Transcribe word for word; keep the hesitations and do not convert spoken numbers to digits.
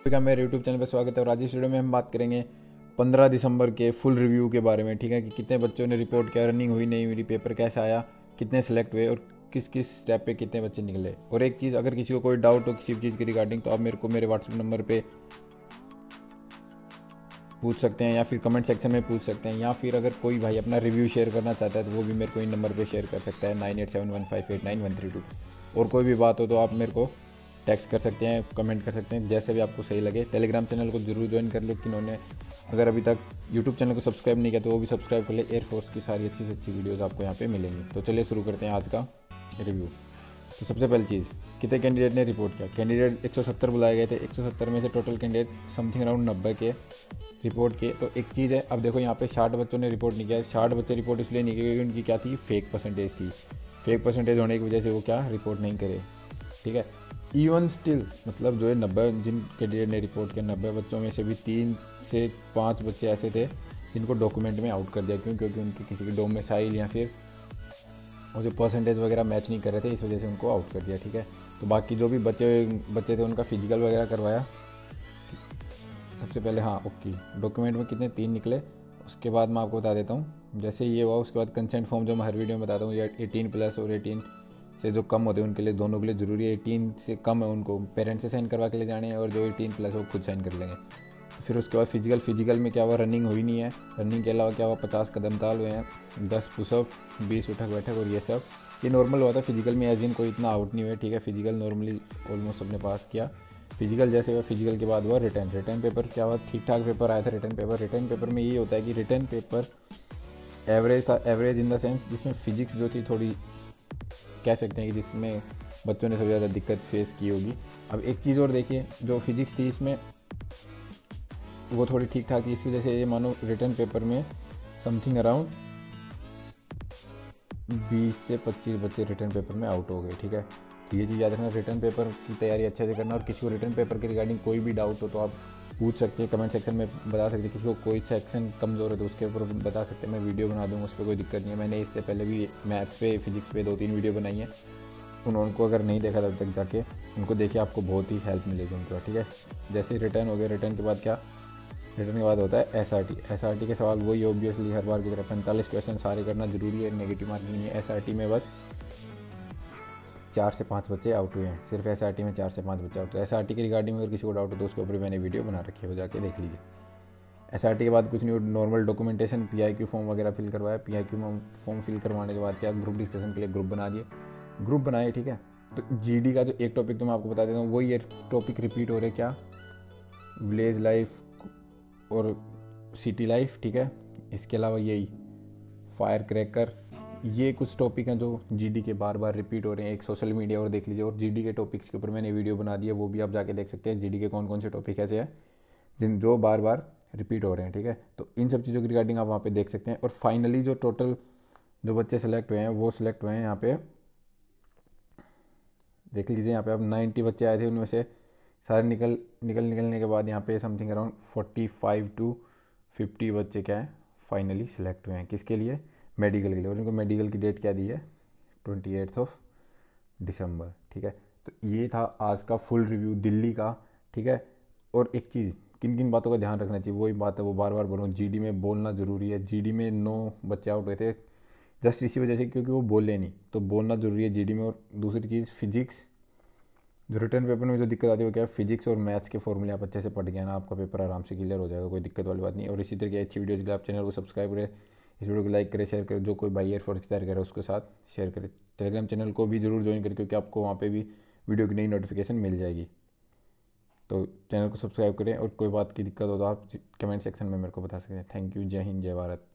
का मेरे YouTube channel पर स्वागत है और आज इस वीडियो में हम बात करेंगे पंद्रह दिसंबर के फुल रिव्यू के बारे में। ठीक है कि कितने बच्चों ने रिपोर्ट किया, रनिंग हुई नहीं हुई, पेपर कैसा आया, कितने सेलेक्ट हुए और किस किस स्टेप पे कितने बच्चे निकले। और एक चीज़, अगर किसी को कोई डाउट हो किसी चीज़ के रिगार्डिंग तो आप मेरे को मेरे व्हाट्सएप नंबर पे पूछ सकते हैं या फिर कमेंट सेक्शन में पूछ सकते हैं, या फिर अगर कोई भाई अपना रिव्यू शेयर करना चाहता है तो वो भी मेरे को इन नंबर पे शेयर कर सकता है nine eight seven one five eight nine one three two. और कोई भी बात हो तो आप मेरे को टेक्स्ट कर सकते हैं, कमेंट कर सकते हैं, जैसे भी आपको सही लगे। टेलीग्राम चैनल को जरूर ज्वाइन कर लो, किन्होंने अगर अभी तक यूट्यूब चैनल को सब्सक्राइब नहीं किया तो वो भी सब्सक्राइब कर ले। एयरफोर्स की सारी अच्छी से अच्छी वीडियोज़ आपको यहाँ पे मिलेंगी। तो चलिए शुरू करते हैं आज का रिव्यू। तो सबसे पहली चीज़, कितने कैंडिडेट ने रिपोर्ट किया। कैंडिडेट एक सौ सत्तर बुलाए गए थे। एक सौ सत्तर में से टोटल कैंडिडेट समथिंग अराउंड नब्बे के रिपोर्ट किए। तो एक चीज़ है, अब देखो यहाँ पे साठ बच्चों ने रिपोर्ट नहीं किया। साठ बच्चे रिपोर्ट इसलिए नहीं किए क्योंकि उनकी क्या थी, फेक परसेंटेज थी। फेक परसेंटेज होने की वजह से वो क्या रिपोर्ट नहीं करे। ठीक है, इवन स्टिल मतलब जो है नब्बे जिन कैंडिडेट ने रिपोर्ट किया, नब्बे बच्चों में से भी तीन से पाँच बच्चे ऐसे थे जिनको डॉक्यूमेंट में आउट कर दिया। क्यों? क्योंकि उनकी किसी की डोमिसाइल या फिर वो जो परसेंटेज वगैरह मैच नहीं कर रहे थे, इस वजह से उनको आउट कर दिया। ठीक है, तो बाकी जो भी बच्चे बच्चे थे उनका फिजिकल वगैरह करवाया सबसे पहले। हाँ ओके, डॉक्यूमेंट में कितने, तीन निकले। उसके बाद मैं आपको बता देता हूँ, जैसे ये हुआ उसके बाद कंसेंट फॉर्म जो मैं हर वीडियो में बताता हूँ, ये एटीन प्लस और एटीन से जो कम होते हैं उनके लिए, दोनों के लिए ज़रूरी है। एटीन से कम है उनको पेरेंट्स से साइन करवा के ले जाने हैं और जो एटीन प्लस है वो खुद साइन कर लेंगे। तो फिर उसके बाद फिजिकल फिजिकल में क्या हुआ, रनिंग हुई नहीं है। रनिंग के अलावा क्या हुआ, पचास कदम ताल हुए हैं, दस पुशअप, बीस उठक बैठक और ये सब ये नॉर्मल हुआ था। फिजिकल में एज इन कोई इतना आउट नहीं हुआ। ठीक है, फिजिकल नॉर्मली ऑलमोस्ट सबने पास किया। फिजिकल जैसे हुआ, फिजिकल के बाद हुआ रिटर्न। रिटर्न पेपर क्या हुआ, ठीक ठाक पेपर आया था रिटर्न पेपर। रिटर्न पेपर में ये होता है कि रिटर्न पेपर एवरेज था। एवरेज इन द सेंस जिसमें फिजिक्स जो थी थोड़ी कह सकते हैं कि जिसमें बच्चों ने सबसे ज़्यादा दिक्कत फेस की होगी। अब एक चीज़ और देखिए, जो फिजिक्स थी इसमें वो थोड़ी ठीक ठाक थी। इस वजह से ये मानो रिटर्न पेपर में समथिंग अराउंड बीस से पच्चीस बच्चे रिटर्न पेपर में आउट हो गए। ठीक है, तो ये चीज़ याद रखना, रिटर्न पेपर की तैयारी अच्छे से करना। और किसी को रिटर्न पेपर के रिगार्डिंग कोई भी डाउट हो तो आप पूछ सकते हैं, कमेंट सेक्शन में बता सकते हैं। किसी को कोई सेक्शन कमज़ोर है तो उसके ऊपर बता सकते हैं, मैं वीडियो बना दूँगा, उस पर कोई दिक्कत नहीं है। मैंने इससे पहले भी मैथ्स पे फिजिक्स पे दो तीन वीडियो बनाई है, उनको अगर नहीं देखा तब तक जाके उनको देखिए, आपको बहुत ही हेल्प मिलेगी उनका। ठीक है, जैसे रिटर्न हो गया, रिटर्न के बाद क्या, रिटर्न के बाद होता है एसआरटी। एसआरटी के सवाल वही ऑब्वियसली हर बार की तरह पैंतालीस क्वेश्चन सारे करना जरूरी है, नेगेटिव मार्किंग नहीं है। एसआरटी में बस चार से पाँच बच्चे आउट हुए हैं, सिर्फ एसआरटी में चार से पाँच बच्चे आउट हुए। एसआरटी की रिगार्डिंग अगर किसी को डाउट हो तो उसके ऊपर मैंने वीडियो बना रखी है, वो जाके देख लीजिए। एसआरटी के बाद कुछ नहीं, नॉर्मल डॉक्यूमेंटेशन, पीआईक्यू फॉर्म वगैरह फिल करवाया। पीआईक्यू फॉर्म फिल करवाने के बाद क्या, ग्रुप डिस्कशन के लिए ग्रुप बना दिए, ग्रुप बनाए। ठीक है, तो जीडी का जो एक टॉपिक तो मैं आपको बता देता हूँ, वही ये टॉपिक रिपीट हो रहे, क्या, विलेज लाइफ और सिटी लाइफ। ठीक है, इसके अलावा यही फायर क्रैकर, ये कुछ टॉपिक हैं जो जीडी के बार बार रिपीट हो रहे हैं। एक सोशल मीडिया और देख लीजिए, और जीडी के टॉपिक्स के ऊपर मैंने वीडियो बना दी है, वो भी आप जाके देख सकते हैं। जीडी के कौन कौन से टॉपिक ऐसे हैं जिन जो बार बार रिपीट हो रहे हैं। ठीक है, तो इन सब चीज़ों की रिगार्डिंग आप वहाँ पे देख सकते हैं। और फाइनली जो टोटल जो बच्चे सेलेक्ट हुए हैं वो सिलेक्ट हुए हैं, यहाँ पे देख लीजिए। यहाँ पे अब नाइन्टी बच्चे आए थे, उनमें से सारे निकल निकल निकलने के बाद यहाँ पे something around forty five to fifty बच्चे क्या है फाइनली सिलेक्ट हुए हैं। किसके लिए, मेडिकल के लिए। और इनको मेडिकल की डेट क्या दी है, ट्वेंटी एट्थ ऑफ दिसंबर। ठीक है, तो ये था आज का फुल रिव्यू दिल्ली का। ठीक है, और एक चीज़, किन किन बातों का ध्यान रखना चाहिए, वही बात है, वो बार बार बोलूँ, जीडी में बोलना ज़रूरी है। जीडी में नौ बच्चे आउट हुए थे जस्ट इसी वजह से क्योंकि वो बोले नहीं, तो बोलना ज़रूरी है जीडी में। और दूसरी चीज़, फिजिक्स जो रिटर्न पेपर में जो दिक्कत आती है वो क्या है, फिजिक्स और मैथ्स के फॉर्मूले आप अच्छे से पढ़ गए ना, आपका पेपर आराम से क्लियर हो जाएगा, कोई दिक्कत वाली बात नहीं। और इसी तरह की अच्छी वीडियोज़ के लिए आप चैनल को सब्सक्राइब करें, इस वीडियो को लाइक करें, शेयर करें। जो कोई बाई एयरफोर्स की तैयारी करे उसके साथ शेयर करें। टेलीग्राम चैनल को भी जरूर ज्वाइन करें क्योंकि आपको वहाँ पे भी वीडियो की नई नोटिफिकेशन मिल जाएगी। तो चैनल को सब्सक्राइब करें, और कोई बात की दिक्कत हो तो आप कमेंट सेक्शन में मेरे को बता सकते हैं। थैंक यू, जय हिंद, जय भारत।